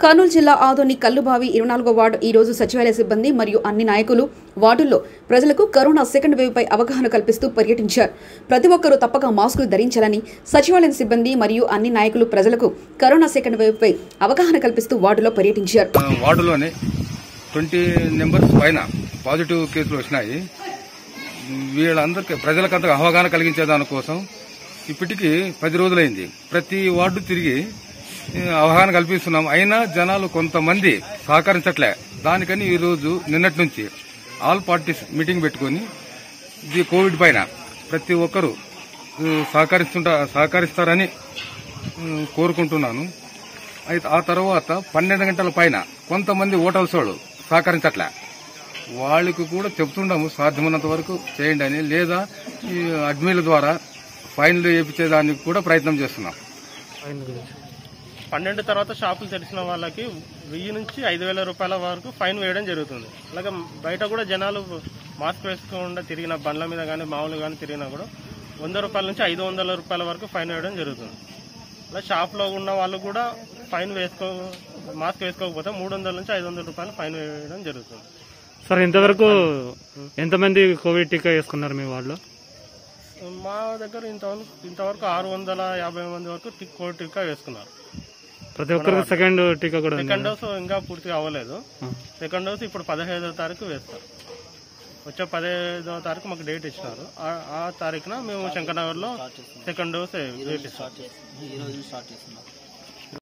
కర్నూలు జిల్లా ఆదోని కల్లుబావి 24వ వార్డు ఈ రోజు సచివాలయ సిబ్బంది మరియు అన్ని నాయకులు వార్డుల్లో ప్రజలకు కరోనా సెకండ్ వేవ్ పై అవగాహన కల్పిస్తూ పర్యటించారు. ప్రతి ఒక్కరూ తప్పక మాస్కులు ధరించాలని సచివాలయం సిబ్బంది మరియు అన్ని నాయకులు ప్రజలకు కరోనా సెకండ్ వేవ్ పై అవగాహన కల్పిస్తూ వార్డులో పర్యటించారు. వార్డులోనే 20 నెంబర్స్ పైన పాజిటివ్ కేసులు వచ్చినాయి. వీళ్ళందరికీ ప్రజలకంతా అవగాహన కలిగించే దానికోసం ఇప్పటికీ 10 రోజులైంది. ప్రతి వార్డు తిరిగి అవగాహన కల్పిస్తున్నాం. అయినా జనాలు కొంతమంది సహకరించట్లే. దానికని ఈరోజు నిన్నటి నుంచి ఆల్ పార్టీస్ మీటింగ్ పెట్టుకుని ఈ కోవిడ్ పైన ప్రతి ఒక్కరూ సహకరిస్తారని కోరుకుంటున్నాను. అయితే ఆ తర్వాత 12 గంటల పైన కొంతమంది హోటల్స్ వాళ్ళు సహకరించట్లే. వాళ్ళకి కూడా చెప్తుండము సాధ్యమైనంత వరకు చేయండి అని, లేదా ఈ అడ్మిన్ల ద్వారా ఫైన్లు వేయించేదానికి కూడా ప్రయత్నం చేస్తున్నాం. 12 తర్వాత షాపులు తెరిచిన వాళ్ళకి 1000 నుంచి 5000 రూపాయల వరకు ఫైన్ వేయడం జరుగుతుంది. అలాగే బయట కూడా జనాలు మాస్క్ వేసుకోకుండా తిరిగిన బండ్ల మీద కానీ మామూలు కానీ తిరిగినా కూడా 100 రూపాయల నుంచి 500 రూపాయల వరకు ఫైన్ వేయడం జరుగుతుంది. అలా షాప్లో ఉన్న వాళ్ళు కూడా మాస్క్ వేసుకోకపోతే 300 నుంచి 500 రూపాయలు ఫైన్ వేయడం జరుగుతుంది. సార్, ఇంతవరకు ఎంతమంది కోవిడ్ టీకా వేసుకున్నారు మీ వాళ్ళలో? మా దగ్గర ఇంతవరకు 650 మంది వరకు కోవిడ్ టీకా వేసుకున్నారు. ప్రతి ఒక్కరికి సెకండ్ టీకా కూడా? సెకండ్ డోస్ ఇంకా పూర్తిగా అవ్వలేదు. సెకండ్ డోస్ ఇప్పుడు 15వ తారీఖు వేస్తారు. వచ్చే 15వ తారీఖు మాకు డేట్ ఇచ్చినారు. ఆ తారీఖున మేము శంకరనగర్లో సెకండ్ డోస్ వేపిస్తాం.